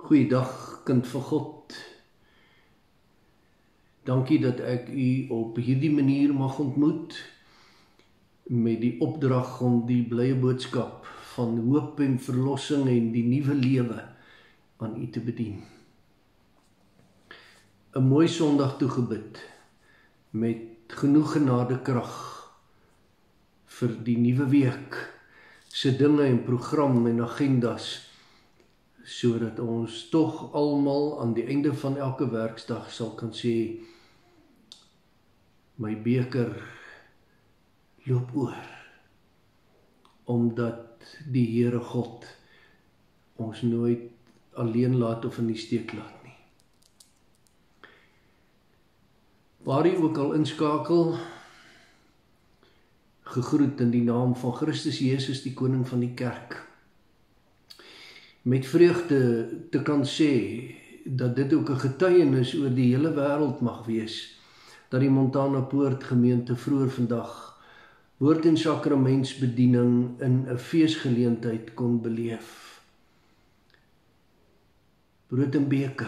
Goeiedag, kind van God. Dankie dat ek u op hierdie manier mag ontmoet met die opdrag om die blye boodskap van hoop en verlossing en die nuwe lewe aan u te bedien. 'n Mooi Sondag toegebid met genoeg genade krag vir die nuwe week se dinge en program en agendas, sodat ons tog almal aan die einde van elke werksdag sal kan sê, my beker loop oor, omdat die Here God ons nooit alleen laat of in die steek laat nie. Waar u ook al inskakel, gegroet in die naam van Christus Jesus, die Koning van die Kerk. Met vreugde te kan sê, dat dit ook 'n getuienis oor die hele wêreld mag wees, dat die Montana Poort gemeente vroeër vandag woord- en sakramentsbediening in 'n feesgeleentheid kon beleef. Brood en beker.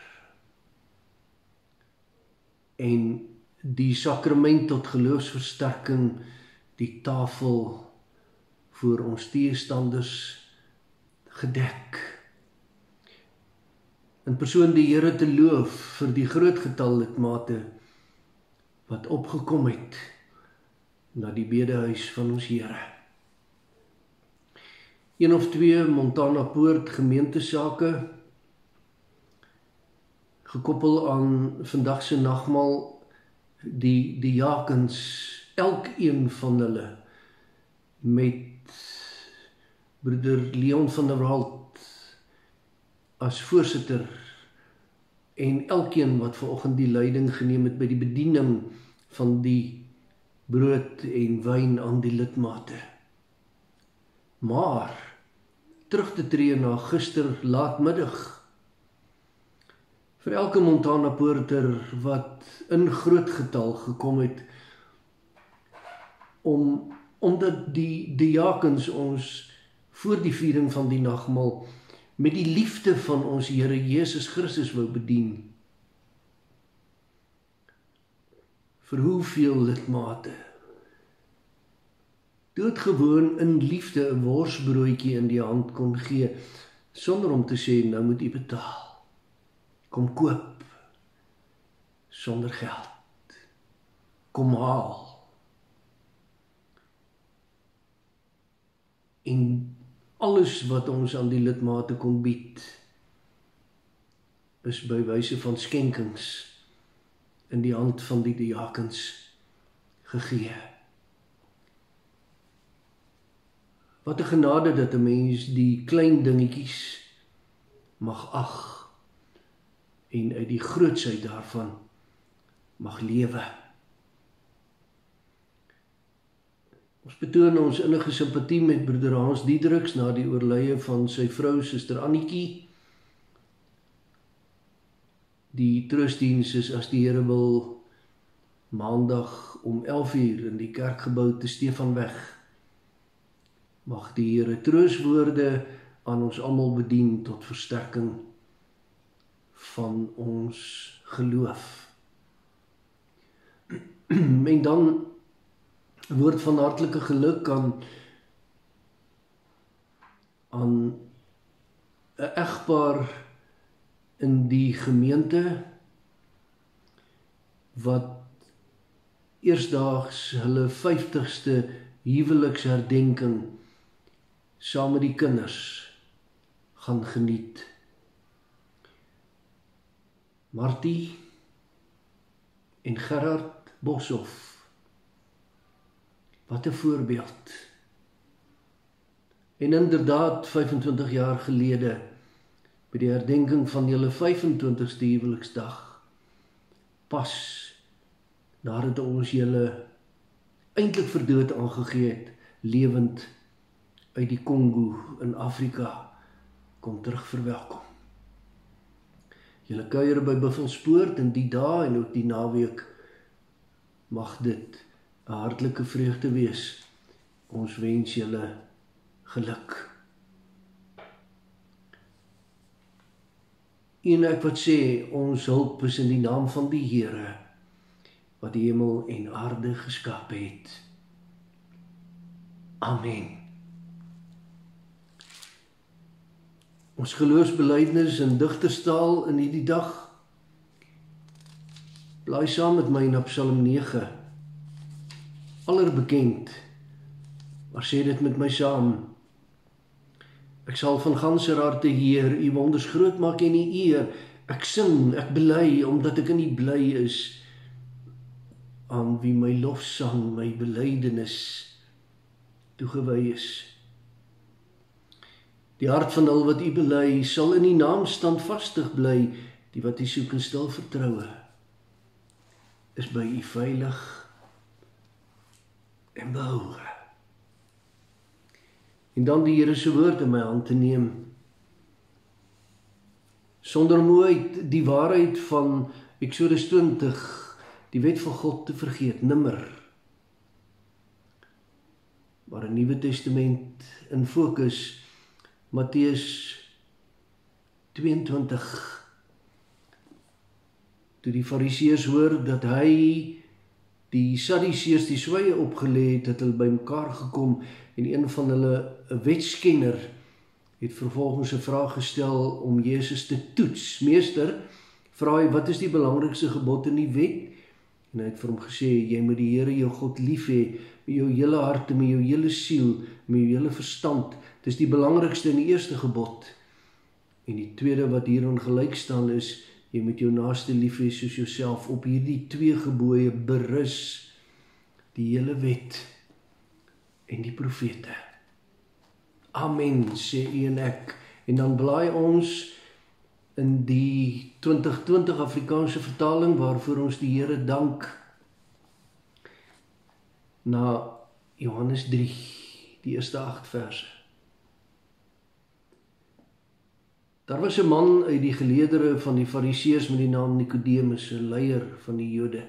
En die sakrament tot geloofsversterking, die tafel voor ons teestanders gedek. In persoon die Here te loof vir die groot getal lidmate wat opgekom het na die bedehuis van ons Here. 1 of 2 Montana Poort gemeentesake, gekoppel aan vandag se nagmaal, die diakens, elkeen van hulle met broeder Leon van der Walt as voorsitter en elkeen wat vanoggend die leiding geneem het by die bediening van die brood en wyn aan die lidmate. Maar terug te tree na gister laatmiddag, vir elke Montana Poorter wat in groot getal gekom het, omdat die diakens ons voor die viering van die nagmaal met die liefde van ons Here Jesus Christus wou bedien. Vir hoeveel lidmate doodgewoon in liefde 'n worsbroodjie in die hand kon gee, sonder om te sê, nou moet u betaal. Kom koop, sonder geld. Kom haal. En alles wat ons aan die lidmate kon bied, is by wyse van skenkings in die hand van die diakens gegee. Wat 'n genade dat 'n mens die klein dingetjies mag ag en uit die grootsheid daarvan mag lewe. Ons betoon ons innige simpatie met broeder Hans Diedriks na die oorlede van sy vrou, suster Annetjie. Die troostdiens is, as die Here wil, maandag om 11:00 in die kerkgebou te Stefanweg. Mag die Here troostwoorde aan ons almal bedien tot versterking van ons geloof. En dan 'n woord van hartlike geluk aan 'n egpaar in die gemeente wat eersdaags hulle 50ste huweliksherdenking saam met die kinders gaan geniet. Martie en Gerard Boshoff. Wat 'n voorbeeld. En inderdaad, 25 jaar gelede, by die herdenking van julle 25ste huweliksdag, pas nadat ons julle eintlik vir dood aangegee het, lewend uit die Kongo in Afrika, kom terug verwelkom. Julle kuier by Buffelspoort in die dae en ook die naweek, mag dit 'n hartlike vreugde wees. Ons wens julle geluk. en ek wat sê, ons hulp is in die naam van die Here, wat die hemel en aarde geskaap het. Amen. Ons geloofsbelijdenis in digterstaal in hierdie dag. Blaai saam met my na Psalm 9. Allerbekend, maar sê dit met my saam. Ek sal van ganser harte, Heer, u wonders groot maak en u eer. Ek sing, ek bely, omdat ek in u bly is, aan wie my lofsang, my belydenis toegewy is. Die hart van al wat u bely, sal in die naam standvastig bly, die wat u soek in stil vertroue, is by u veilig en behoue. En dan die Here se woord in my hand te neem, sonder om ooit die waarheid van Eksodus 20, die wet van God te vergeet, nimmer. Maar 'n Nuwe Testament in fokus, Matteus 22. Toe die Fariseërs hoor dat hy die Sadduseërs die sweye opgelê het, het hulle bymekaar gekom en een van hulle, 'n wetskenner, het vervolgens 'n vraag gestel om Jesus te toets. Meester, vra hy, wat is die belangrikste gebod in die wet? En hy het vir hom gesê, jy moet die Here jou God lief hê, met jou hele hart, met jou hele siel, met jou hele verstand. Dit is die belangrikste en die eerste gebod. En die tweede wat hierin gelyk staan is, jy moet jou naaste lief hê soos jouself. Op hierdie twee gebooie berus die hele wet en die profete. Amen, sê u en ek. En dan blaai ons in die 2020 Afrikaanse vertaling, waarvoor ons die Here dank, na Johannes 3, die eerste 8 verse. Daar was 'n man uit die geleerdere van die Fariseërs met die naam Nikodemus, 'n leier van die Jode.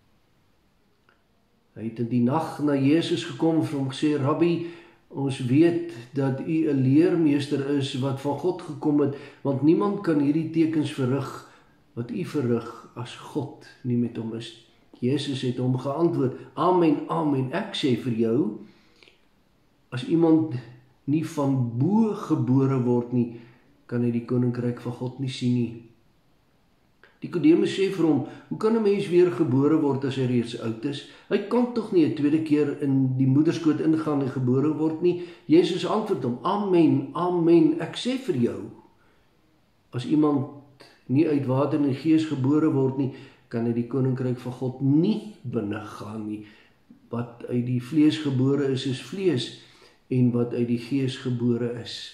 Hy het in die nag na Jesus gekom en hom gesê, Rabbi, ons weet dat u 'n leermeester is wat van God gekom het, want niemand kan hierdie tekens verrig wat u verrig as God nie met hom is. Jesus het hom geantwoord, Amen, amen, ek sê vir jou, as iemand nie van bo gebore word nie, kan hy die koninkryk van God nie sien nie. Nikodemus sê vir hom, hoe kan 'n mens weer gebore word as hy reeds oud is? Hy kan tog nie 'n tweede keer in die moederskoot ingaan en gebore word nie. Jesus antwoord hom, Amen, amen, ek sê vir jou, as iemand nie uit water en gees gebore word nie, kan hy die koninkryk van God nie binnegaan nie. Wat uit die vlees gebore is vlees, en wat uit die gees gebore is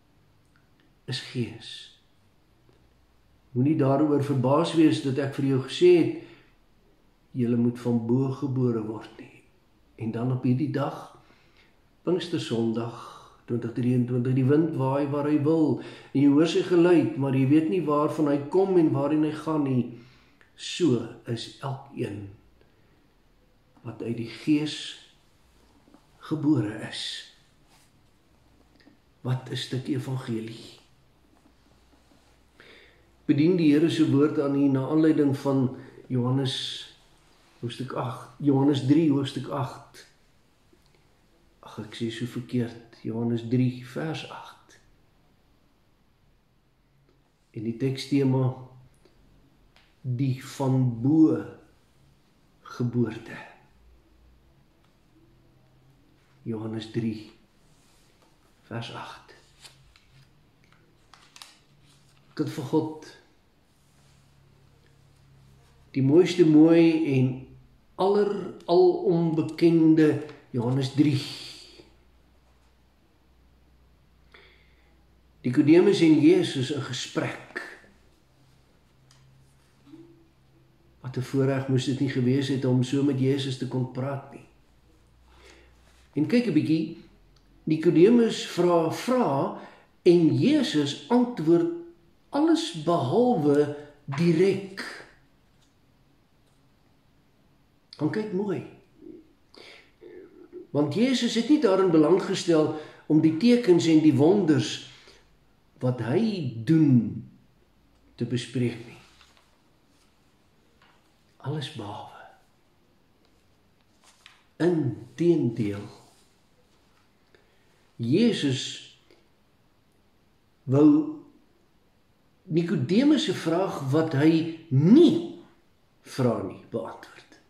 gees. Moenie daaroor verbaas wees dat ek vir jou gesê het, julle moet van bo gebore word nie. En dan op hierdie dag, Pinkstersondag 2023, die wind waai waar hy wil, en jy hoor sy geluid, maar jy weet nie waarvan hy kom en waarheen hy gaan nie. So is elkeen wat uit die gees gebore is. Wat 'n stuk evangelie. Bedien die Here se woord aan u na aanleiding van Johannes 3 hoofstuk 8. Ag, ek sê so verkeerd, Johannes 3 vers 8. En die tekstema, die van bo geboorte. Johannes 3 vers 8. Kind van God, die mooiste mooi en alonbekende Johannes 3. Nikodemus en Jesus in gesprek. Wat 'n voorreg moes dit nie gewees het om so met Jesus te kon praat nie. En kyk 'n bietjie, Nikodemus vra en Jesus antwoord alles behalwe direk. Dan kyk mooi. Want Jesus het nie daarin belang gestel om die tekens en die wonders wat hy doen te bespreek nie. Alles behalwe. Inteendeel. Jesus wou Nikodemus se vraag wat hy nie vra nie, beantwoord.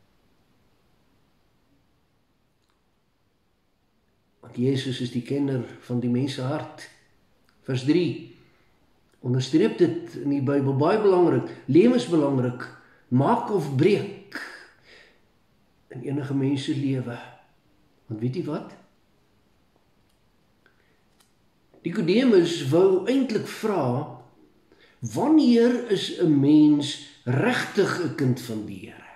Want Jesus is die kenner van die mens se hart. Vers 3, onderstreep dit in die Bybel, baie belangrik, lewensbelangrik, maak of breek in enige mens se lewe. Want weet jy wat? Nikodemus wou eintlik vra, wanneer is 'n mens regtig 'n kind van die Here?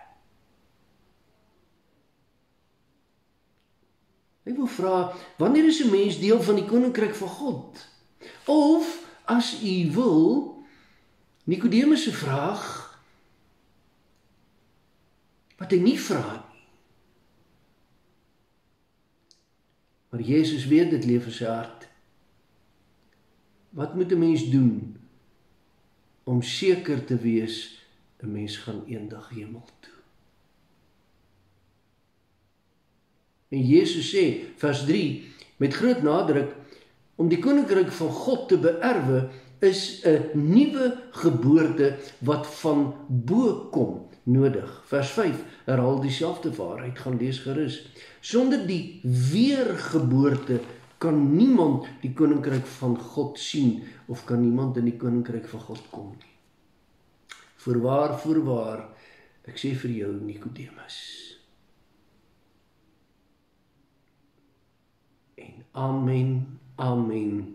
Hy wil vra, wanneer is 'n mens deel van die koninkryk van God? Of, as u wil, Nikodemus se vraag, wat hy nie vra nie. Maar Jesus weet dit leef in sy hart. Wat moet 'n mens doen om seker te wees 'n mens gaan eendag hemel toe? En Jesus sê, vers 3, met groot nadruk, om die koninkryk van God te beerwe, is 'n nuwe geboorte wat van bo kom nodig. Vers 5 herhaal dieselfde waarheid, gaan lees gerus. Sonder die weergeboorte kan niemand die koninkryk van God sien, of kan niemand in die koninkryk van God kom nie. Voorwaar, ek sê vir jou, Nikodemus. En amen, amen,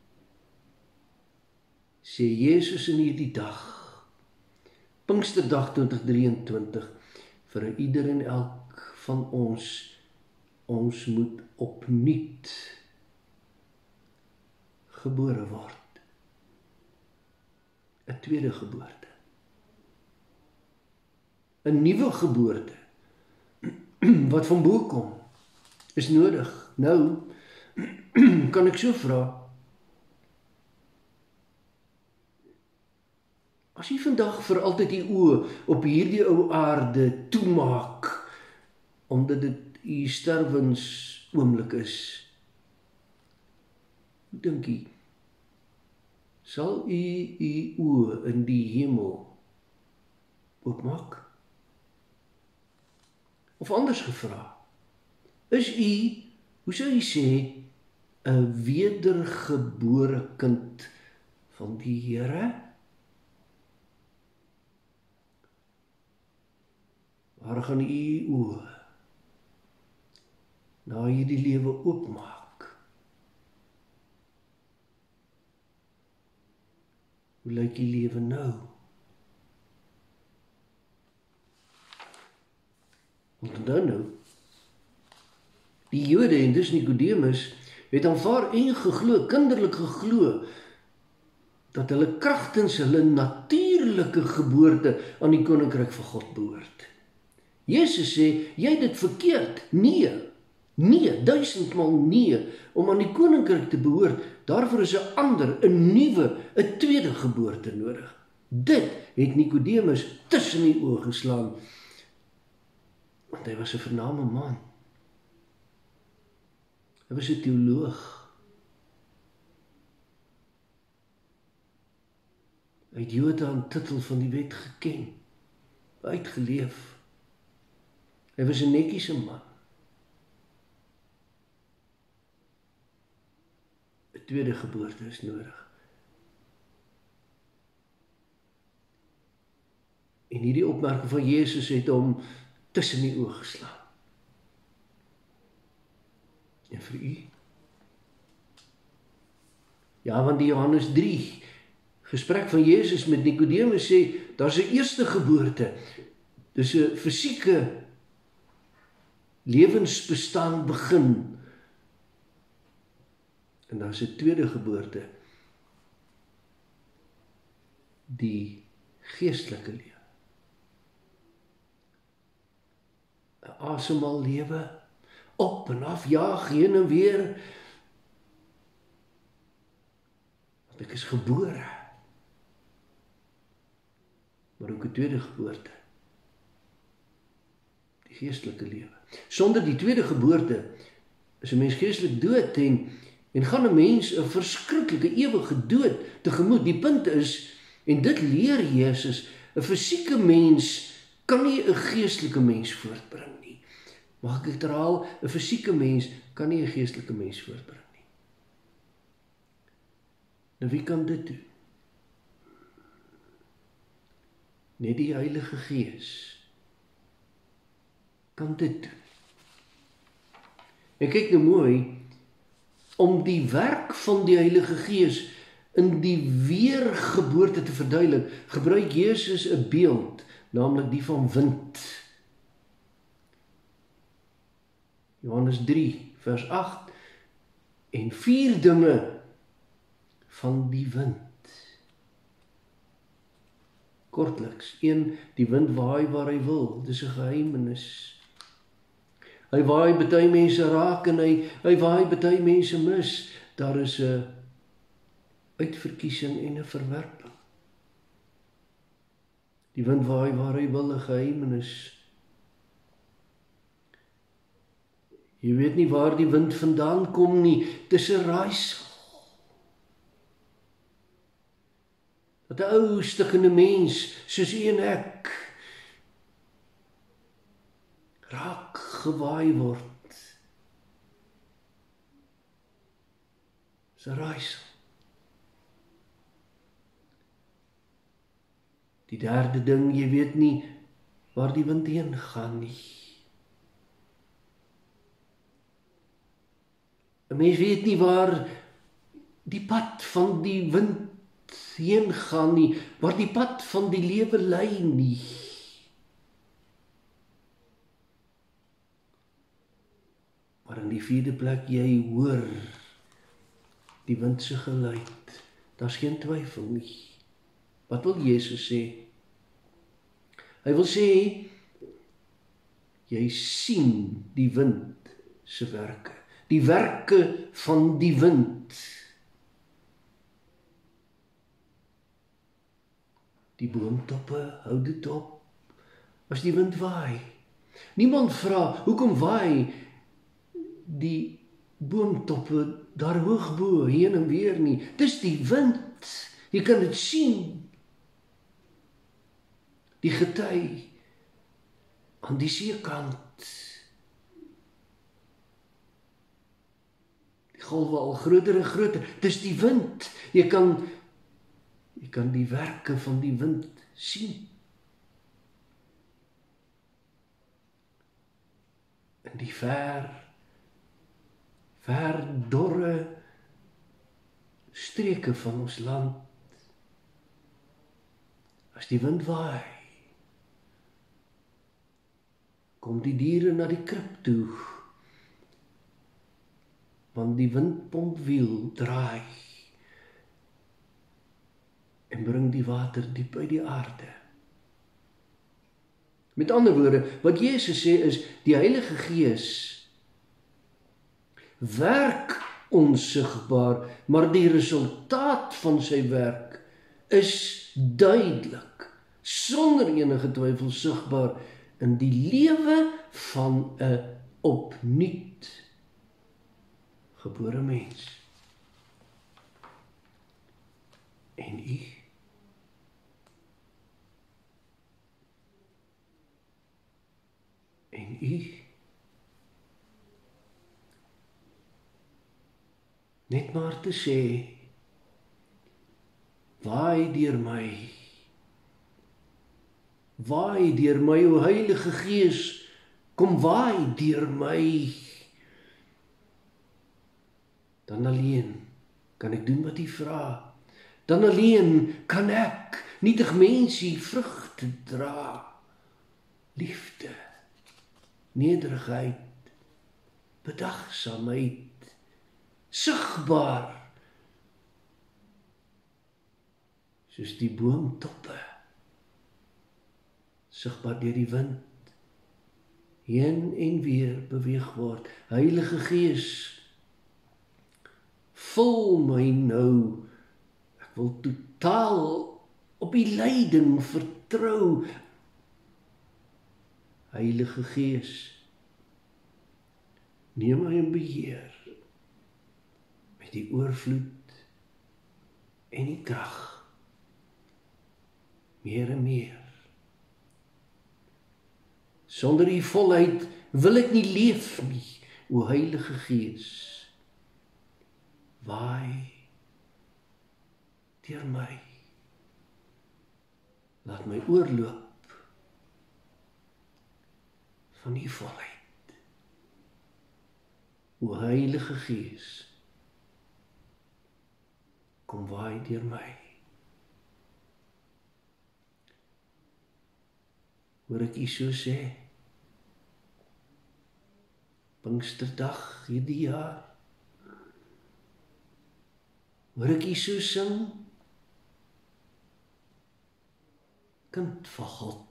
sê Jesus in hierdie dag, Pinksterdag 2023, vir ieder en elk van ons moet opnuut gebore word. 'n tweede geboorte. 'n nuwe geboorte, wat van bo kom, is nodig. Nou, kan ek so vra, as jy vandag vir altyd die oë op hierdie ou aarde toemaak, omdat dit u sterwensoomblik is, hoe dink jy, sal u oë in die hemel oopmaak? Of anders gevra, is u, hoe sou jy sê, 'n wedergebore kind van die Here? Waar gaan u oë na hierdie lewe oopmaak? Hoe lyk die lewe nou? Onthou nou, die Jode en dus Nikodemus het aanvaar en geglo, kinderlik geglo, dat hulle kragtens hulle natuurlike geboorte aan die koninkryk van God behoort. Jesus sê, jy het dit verkeerd. Nee, 1000-maal nee, om aan die koninkryk te behoort, daarvoor is 'n ander, 'n nuwe, 'n tweede geboorte nodig. Dit het Nikodemus tussen die oë geslaan, want hy was 'n vername man. Hy was 'n teoloog. Hy het Jotham titel van die wet geken, uitgeleef. Hy was 'n netjiese man. 'n tweede geboorte is nodig. En hierdie opmerking van Jesus het hom tussen die oë geslaan. En vir u? Ja, want die Johannes 3 gesprek van Jesus met Nikodemus sê, daar's 'n eerste geboorte. Dis 'n fisieke lewensbestaan begin. En daar's 'n tweede geboorte, die geestelike lewe. 'n Asemhaal lewe, op en af, jaag, heen en weer. Want ek is gebore. maar ook 'n tweede geboorte. Die geestelike lewe. Sonder die tweede geboorte is 'n mens geestelik dood en gaan 'n mens 'n verskriklike ewige dood tegemoet. Die punt is, en dit leer Jesus, 'n fisieke mens kan nie 'n geestelike mens voortbring nie. Mag ek herhaal, 'n fisieke mens kan nie 'n geestelike mens voortbring nie. Nou wie kan dit doen? Net die Heilige Gees kan dit doen. En kyk nou mooi, om die werk van die Heilige Gees in die weergeboorte te verduidelik, gebruik Jesus 'n beeld, naamlik die van wind. Johannes 3, vers 8, en 4 dinge van die wind. Kortliks, 1, die wind waai waar hy wil, dis 'n geheimenis. Hy waai baie mense raak en hy waai baie mense mis. Daar is 'n uitverkiesing en 'n verwerping. Die wind waai waar hy wil, 'n geheimenis. Jy weet nie waar die wind vandaan kom nie, dis 'n raaisel. Dat 'n ou stikkende mens, soos u en ek, raak gewaai word. Dis 'n raaisel. Die derde ding, jy weet nie waar die wind heen gaan nie. 'n Mens weet nie waar die pad van die wind heen gaan nie, waar die pad van die lewe lei nie. Maar in die vierde plek, jy hoor die wind se geluid. Daar's geen twyfel nie. Wat wil Jesus sê? Hy wil sê, jy sien die wind se werke. Die werke van die wind. Die boomtoppe hou dit op as die wind waai. Niemand vra, hoekom waai die boomtoppe daar hoog bo, heen en weer nie. Dis die wind. Jy kan dit sien. Die gety aan die seekant. Die golwe al groter en groter. Dis die wind. Jy kan die werke van die wind sien. In die ver dorre streke van ons land. As die wind waai, kom die diere na die krib toe, want die windpompwiel draai en bring die water diep uit die aarde. Met ander woorde, wat Jesus sê is, die Heilige Gees werk onsigbaar, maar die resultaat van sy werk is duidelik, sonder enige twyfel sigbaar in die lewe van 'n opnuut gebore mens. En u? En u? Net maar te sê, waai deur my, o Heilige Gees, kom waai deur my. Dan alleen kan ek doen wat U vra. Dan alleen kan ek nietig mensie vrugte dra. Liefde, nederigheid, bedagsaamheid, sigbaar, soos die boomtoppe, sigbaar deur die wind, heen en weer beweeg word. Heilige Gees, vul my nou, ek wil totaal op U leiding vertrou. vertrou. Heilige Gees, neem my in beheer met die oorvloed en die krag, meer en meer. Sonder u volheid wil ek nie leef nie, o Heilige Gees, waai deur my, laat my oorloop van die volheid. O Heilige Gees, kom waai deur my. Hoor ek u so sê, Pinksterdag hierdie jaar, hoor ek u so sing, kind van God,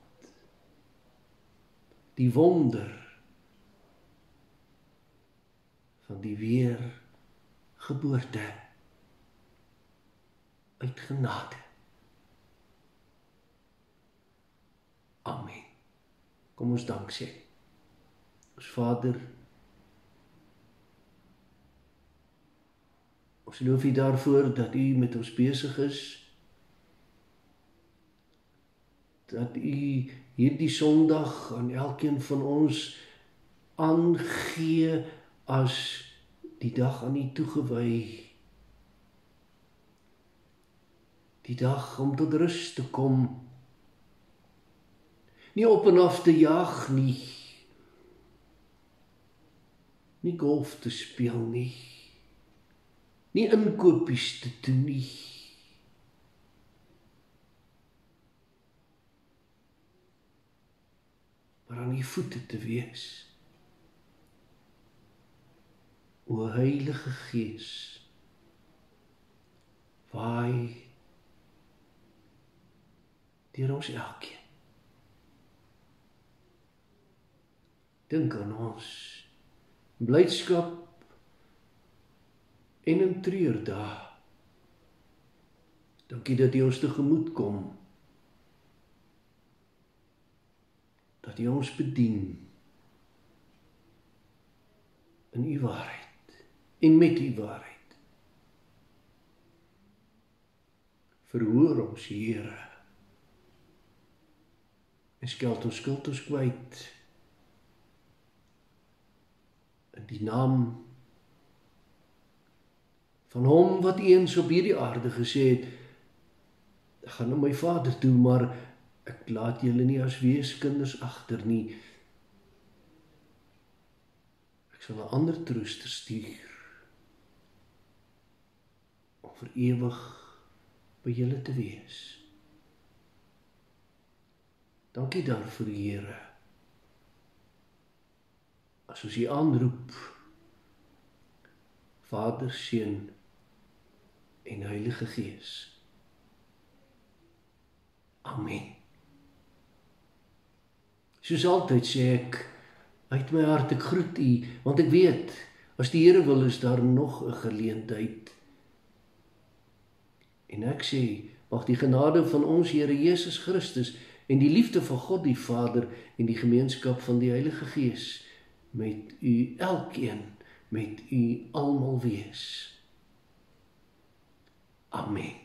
die wonder van die weergeboorte uit genade. Amen. Kom ons dank sê. Ons Vader, ons loof u daarvoor dat u met ons besig is, dat u hierdie Sondag aan elkeen van ons aangee as die dag aan u toegewy. Die dag om tot rus te kom. Nie op en af te jaag nie. Nie golf te speel nie. Nie inkopies te doen nie. Maar aan die voete te wees. O Heilige Gees, waai deur ons elkeen. Dink aan ons blydskap en in treurdae. Dankie dat u ons tegemoet kom. Dat u ons bedien in u waarheid en met u waarheid. Verhoor ons, Here, en skeld ons skuld ons kwyt in die naam van hom wat eens op hierdie aarde gesê het, ek gaan na my Vader toe, maar ek laat julle nie as weeskinders agter nie. Ek sal 'n ander trooster stuur om vir ewig by julle te wees. Dankie daarvoor, Here. As ons u aanroep, Vader, Seun en Heilige Gees. Amen. Soos altyd sê ek uit my hart, ek groet u, want ek weet, as die Here wil, is daar nog 'n geleentheid. En ek sê, mag die genade van ons Here Jesus Christus en die liefde van God die Vader en die gemeenskap van die Heilige Gees met u elkeen, met u almal wees. Amen.